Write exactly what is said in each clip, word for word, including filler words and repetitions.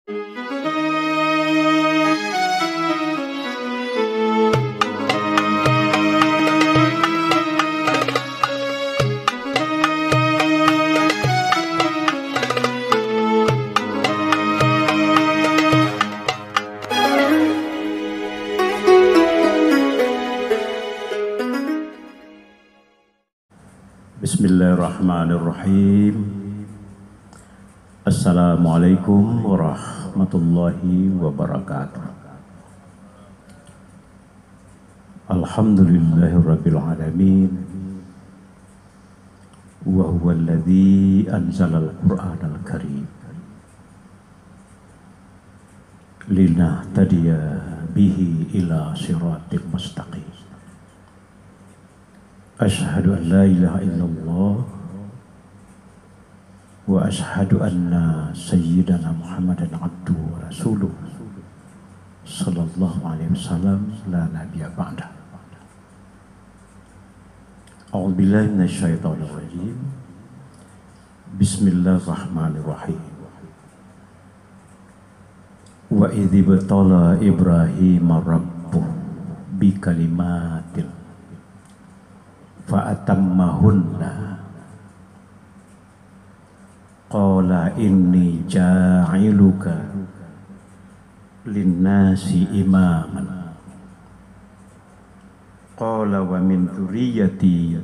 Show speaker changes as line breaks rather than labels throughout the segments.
Bismillahirrahmanirrahim. Assalamualaikum warahmatullahi wabarakatuh. Alhamdulillahirabbil alamin. Wa huwal ladzi anzalal Qur'anal karim linahtadiya bihi ila siratil mustaqim. Asyhadu an la ilaha illallah wa asyhadu anna sayyidana Muhammadan abduhu wa rasuluh sallallahu alaihi wasallam la nabiyya ba'da. A'udzu billahi minasyaitonir rajim. Bismillahirrahmanirrahim. Wa idh ibtala Ibrahima rabbuhu bi kalimatin fa'atammahunna qala inni ja'iluka linnasi imaman qala wa min dzurriyyati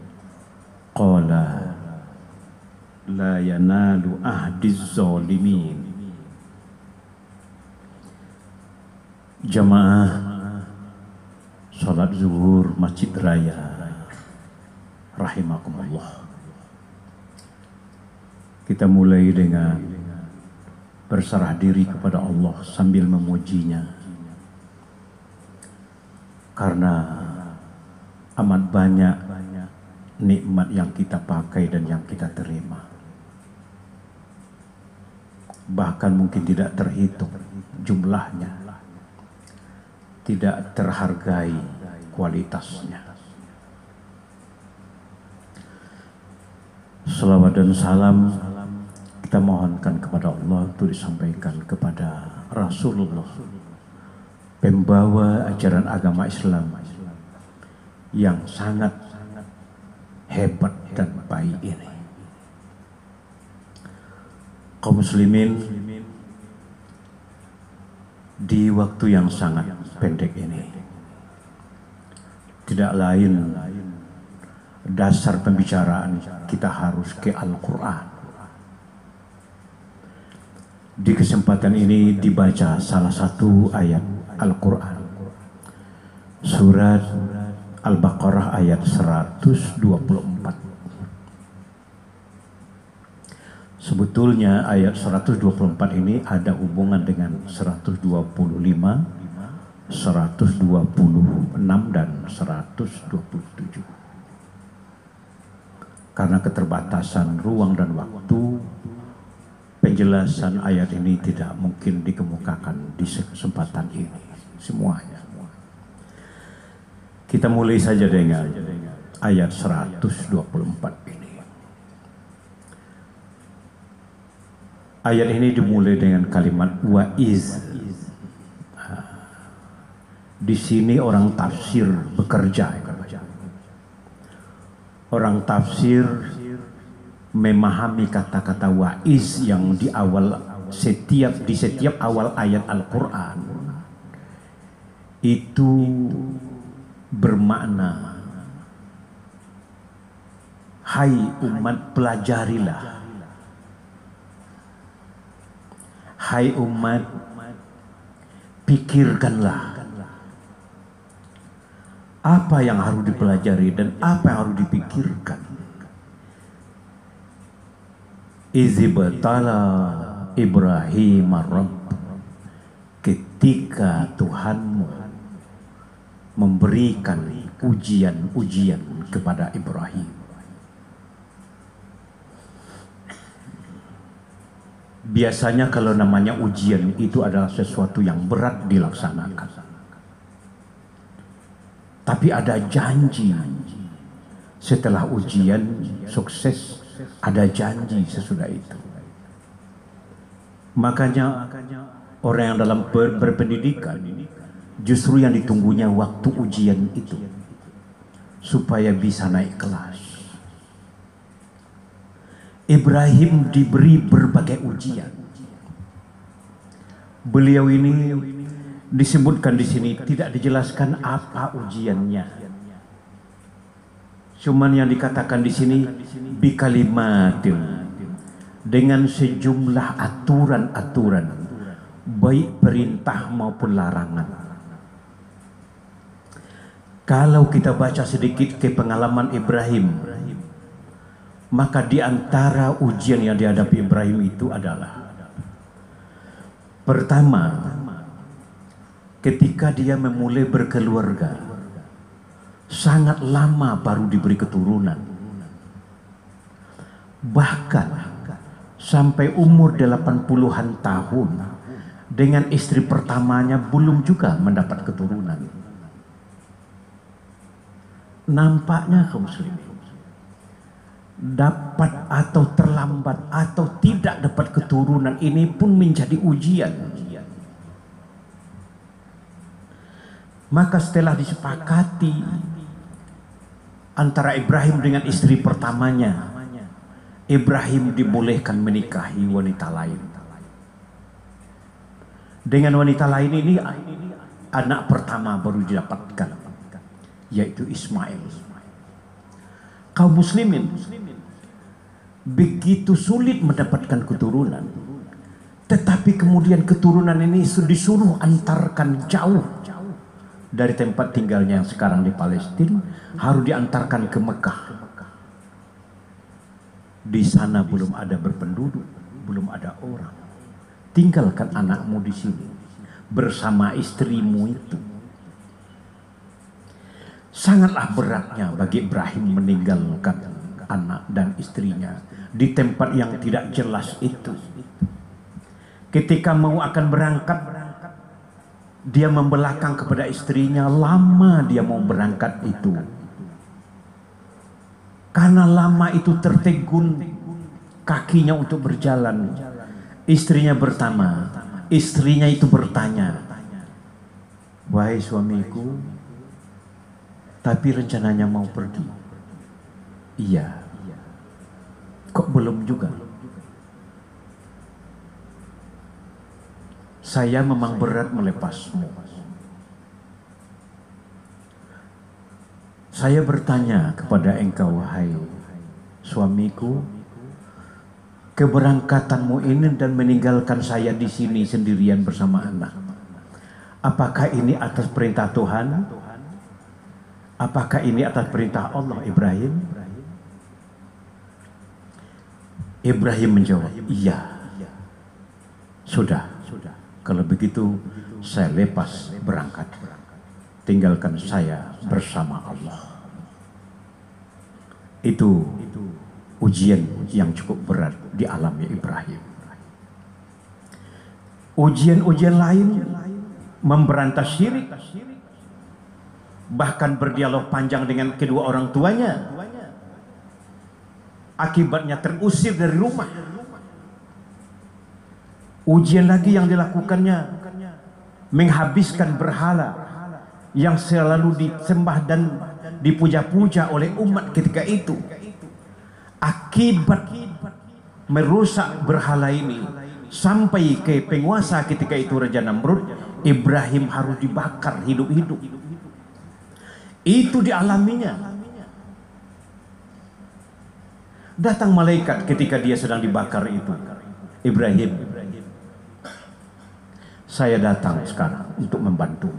qala la yanalu ahdiz zalimin. Jamaah salat zuhur Masjid Raya rahimakumullah. Kita mulai dengan berserah diri kepada Allah sambil memujinya, karena amat banyak nikmat yang kita pakai dan yang kita terima, bahkan mungkin tidak terhitung jumlahnya, tidak terhargai kualitasnya. Salawat dan salam kita mohonkan kepada Allah untuk disampaikan kepada Rasulullah, pembawa ajaran agama Islam yang sangat hebat dan baik ini. Kaum muslimin, di waktu yang sangat pendek ini, tidak lain dasar pembicaraan kita harus ke Al-Quran. Di kesempatan ini dibaca salah satu ayat Al-Quran, surat Al-Baqarah ayat seratus dua puluh empat. Sebetulnya ayat seratus dua puluh empat ini ada hubungan dengan seratus dua puluh lima, seratus dua puluh enam dan seratus dua puluh tujuh. Karena keterbatasan ruang dan waktu, penjelasan ayat ini tidak mungkin dikemukakan di kesempatan ini semuanya. Kita mulai saja dengan ayat seratus dua puluh empat ini. Ayat ini dimulai dengan kalimat wa iz. Di sini orang tafsir bekerja. Orang tafsir memahami kata-kata wa'iz yang di awal setiap di setiap awal ayat Al-Quran itu bermakna, hai umat pelajarilah, hai umat pikirkanlah apa yang harus dipelajari dan apa yang harus dipikirkan. Izibtala Ibrahim Rabb, ketika Tuhanmu memberikan ujian-ujian kepada Ibrahim. Biasanya kalau namanya ujian itu adalah sesuatu yang berat dilaksanakan. Tapi ada janji setelah ujian sukses, ada janji sesudah itu. Makanya orang yang dalam ber berpendidikan justru yang ditunggunya waktu ujian itu supaya bisa naik kelas. Ibrahim diberi berbagai ujian. Beliau ini disebutkan di sini tidak dijelaskan apa ujiannya. Cuman yang dikatakan di sini bikalimatin, dengan sejumlah aturan-aturan baik perintah maupun larangan. Kalau kita baca sedikit ke pengalaman Ibrahim, maka di antara ujian yang dihadapi Ibrahim itu adalah pertama, ketika dia memulai berkeluarga, sangat lama baru diberi keturunan. Bahkan sampai umur delapan puluhan tahun dengan istri pertamanya belum juga mendapat keturunan. Nampaknya kaum muslimin, dapat atau terlambat atau tidak dapat keturunan ini pun menjadi ujian. Maka setelah disepakati antara Ibrahim dengan istri pertamanya, Ibrahim dibolehkan menikahi wanita lain. Dengan wanita lain ini anak pertama baru didapatkan, yaitu Ismail. Kaum muslimin begitu sulit mendapatkan keturunan, tetapi kemudian keturunan ini disuruh antarkan jauh dari tempat tinggalnya yang sekarang di Palestina, harus diantarkan ke Mekah. Di sana belum ada berpenduduk, belum ada orang. Tinggalkan anakmu di sini bersama istrimu itu. Sangatlah beratnya bagi Ibrahim meninggalkan anak dan istrinya di tempat yang tidak jelas itu. Ketika mau akan berangkat, dia membelakang kepada istrinya. Lama dia mau berangkat itu, karena lama itu tertegun kakinya untuk berjalan. Istrinya bertanya, istrinya itu bertanya, "Wahai suamiku, tapi rencananya mau pergi?" "Iya." "Kok belum juga?" "Saya memang berat melepasmu. Saya bertanya kepada engkau, wahai suamiku, keberangkatanmu ini dan meninggalkan saya di sini sendirian bersama anak, apakah ini atas perintah Tuhan? Apakah ini atas perintah Allah, Ibrahim?" Ibrahim menjawab, "Iya." "Sudah, kalau begitu saya lepas berangkat. Tinggalkan saya bersama Allah." Itu ujian yang cukup berat dialami Ibrahim. Ujian-ujian lain memberantas syirik, bahkan berdialog panjang dengan kedua orang tuanya. Akibatnya terusir dari rumah. Ujian lagi yang dilakukannya, menghabiskan berhala yang selalu disembah dan dipuja-puja oleh umat ketika itu. Akibat merusak berhala ini sampai ke penguasa ketika itu, Raja Namrud, Ibrahim harus dibakar hidup-hidup. Itu dialaminya. Datang malaikat ketika dia sedang dibakar itu. "Ibrahim, saya datang sekarang untuk membantu.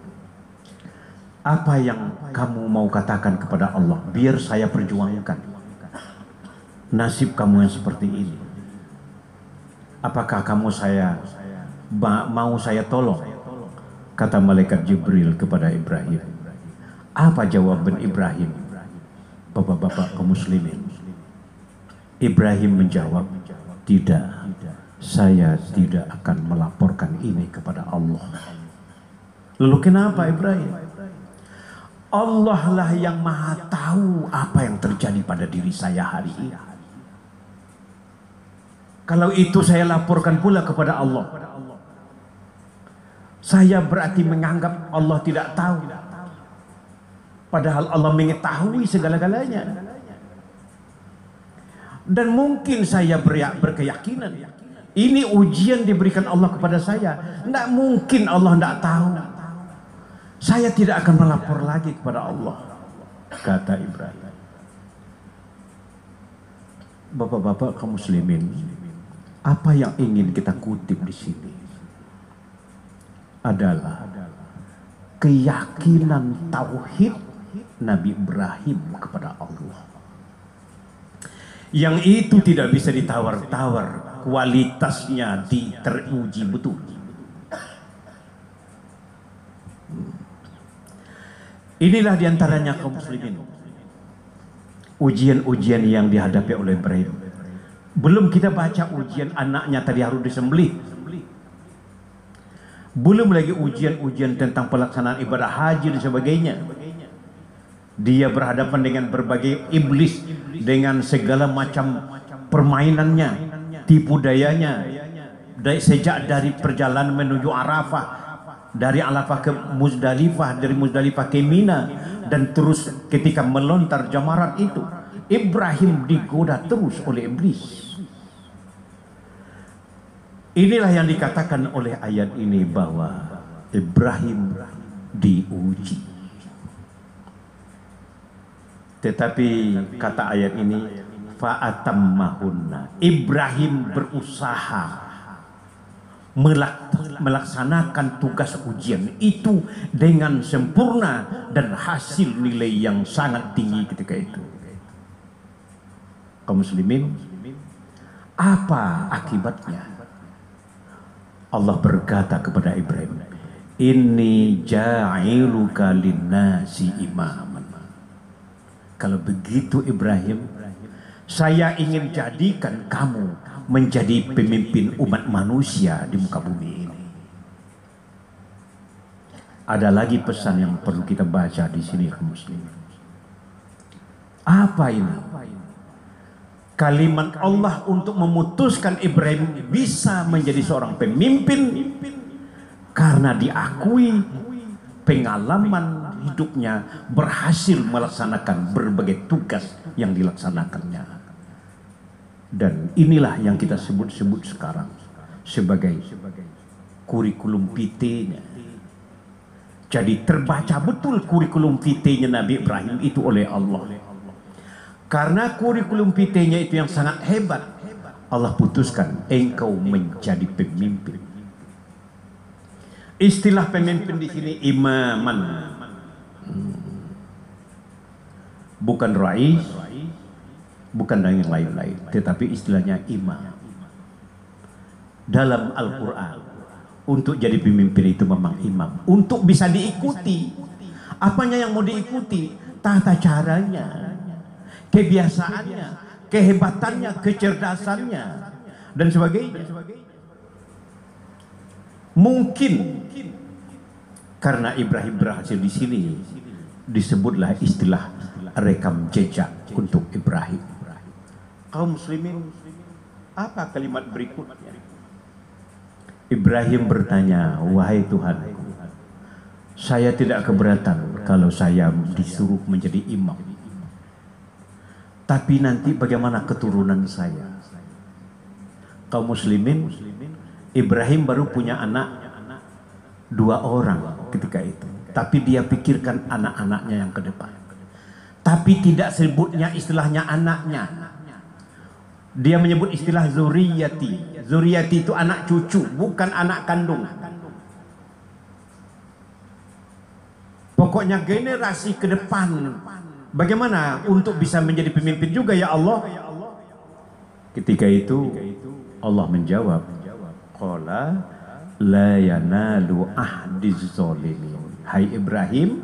Apa yang kamu mau katakan kepada Allah, biar saya perjuangkan nasib kamu yang seperti ini. Apakah kamu saya mau saya tolong?" Kata malaikat Jibril kepada Ibrahim. Apa jawaban Ibrahim? Bapak-bapak kaum muslimin, Ibrahim menjawab, "Tidak, saya tidak akan melaporkan ini kepada Allah." Lalu kenapa Ibrahim? Allah lah yang maha tahu apa yang terjadi pada diri saya hari ini. Kalau itu saya laporkan pula kepada Allah. Saya berarti menganggap Allah tidak tahu. Padahal Allah mengetahui segala-galanya. Dan mungkin saya berkeyakinan ini ujian diberikan Allah kepada saya. Tidak mungkin Allah tidak tahu. Saya tidak akan melapor lagi kepada Allah, kata Ibrahim. Bapak-bapak kaum muslimin, apa yang ingin kita kutip di sini adalah keyakinan tauhid Nabi Ibrahim kepada Allah. Yang itu tidak bisa ditawar-tawar, kualitasnya teruji betul. Inilah diantaranya kaum muslimin, ujian-ujian yang dihadapi oleh Ibrahim. Belum kita baca ujian anaknya tadi harus disembelih. Belum lagi ujian-ujian tentang pelaksanaan ibadah haji dan sebagainya. Dia berhadapan dengan berbagai iblis, dengan segala macam permainannya, tipu dayanya. Dari, sejak dari perjalanan menuju Arafah, dari Arafah ke Muzdalifah, dari Muzdalifah ke Mina, dan terus ketika melontar jamarat itu, Ibrahim digoda terus oleh iblis. Inilah yang dikatakan oleh ayat ini bahwa Ibrahim diuji. Tetapi kata ayat ini, fa'atammahunna, Ibrahim berusaha melaksanakan tugas ujian itu dengan sempurna dan hasil nilai yang sangat tinggi ketika itu. Kaum muslimin, apa akibatnya? Allah berkata kepada Ibrahim, inni ja'iluka linnasi imaman. Kalau begitu Ibrahim, saya ingin jadikan kamu menjadi pemimpin umat manusia di muka bumi ini. Ada lagi pesan yang perlu kita baca di sini, kaum muslimin. Apa ini? Kalimat Allah untuk memutuskan Ibrahim bisa menjadi seorang pemimpin karena diakui pengalaman hidupnya berhasil melaksanakan berbagai tugas yang dilaksanakannya. Dan inilah yang kita sebut-sebut sekarang sebagai kurikulum vitae-nya. Jadi terbaca betul kurikulum vitae-nya Nabi Ibrahim itu oleh Allah. Karena kurikulum vitae-nya itu yang sangat hebat, Allah putuskan engkau menjadi pemimpin. Istilah pemimpin di sini imaman, bukan rais, bukan dan yang lain-lain, tetapi istilahnya imam. Dalam Al-Quran, untuk jadi pemimpin itu memang imam, untuk bisa diikuti. Apanya yang mau diikuti? Tata caranya, kebiasaannya, kehebatannya, kecerdasannya, dan sebagainya. Mungkin karena Ibrahim berhasil di sini, disebutlah istilah rekam jejak untuk Ibrahim. Kaum muslimin, apa kalimat berikutnya? Ibrahim bertanya, wahai Tuhanku, saya tidak keberatan kalau saya disuruh menjadi imam. Tapi nanti bagaimana keturunan saya? Kaum muslimin, Ibrahim baru punya anak dua orang ketika itu. Tapi dia pikirkan anak-anaknya yang ke depan. Tapi tidak sebutnya istilahnya anaknya. Dia menyebut istilah zuriyati. Zuriyati itu anak cucu, bukan anak kandung. Pokoknya generasi ke depan. Bagaimana untuk bisa menjadi pemimpin juga ya Allah? Ketika itu Allah menjawab, qala la yanalu ahdiz zalimin. Hai Ibrahim,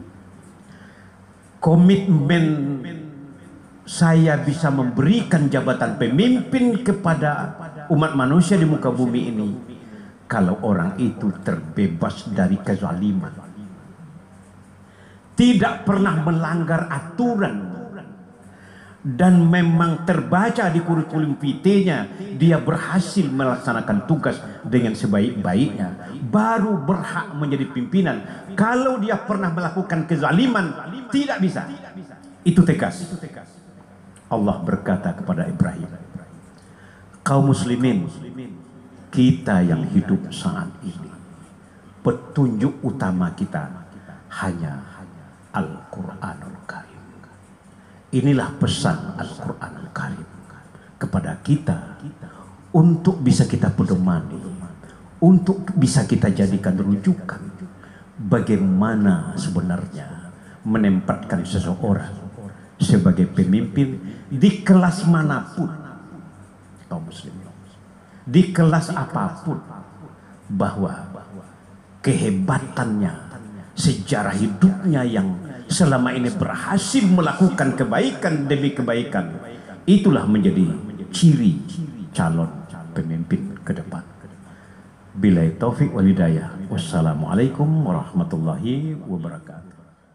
komitmen saya bisa memberikan jabatan pemimpin kepada umat manusia di muka bumi ini kalau orang itu terbebas dari kezaliman, tidak pernah melanggar aturan, dan memang terbaca di kurikulum vitae-nya dia berhasil melaksanakan tugas dengan sebaik-baiknya, baru berhak menjadi pimpinan. Kalau dia pernah melakukan kezaliman, tidak bisa. Itu tegas. Allah berkata kepada Ibrahim, kaum muslimin, kita yang hidup saat ini, petunjuk utama kita hanya Al-Quranul Karim. Inilah pesan Al-Quranul Karim kepada kita untuk bisa kita pedomani, untuk bisa kita jadikan rujukan bagaimana sebenarnya menempatkan seseorang sebagai pemimpin di kelas manapun, kaum muslimin, di kelas apapun, bahwa kehebatannya, sejarah hidupnya yang selama ini berhasil melakukan kebaikan demi kebaikan, itulah menjadi ciri calon pemimpin ke depan. Billahi taufik wal hidayah. Wassalamualaikum warahmatullahi wabarakatuh.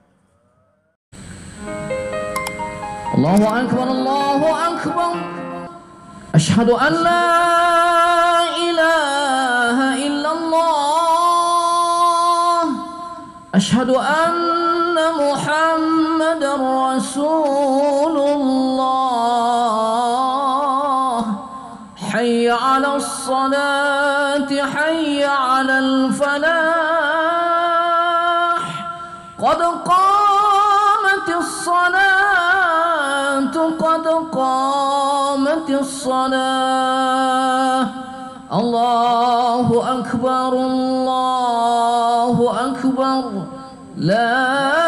Allahu akbar, Allahu akbar. Asyhadu an la ilaha illallah. Asyhadu anna Muhammadar Rasulullah. Hayya 'alas salati, hayya 'alal falah. Qad qamatis salatu, qad qamatis salah. Allahu akbar, Allahu akbar. La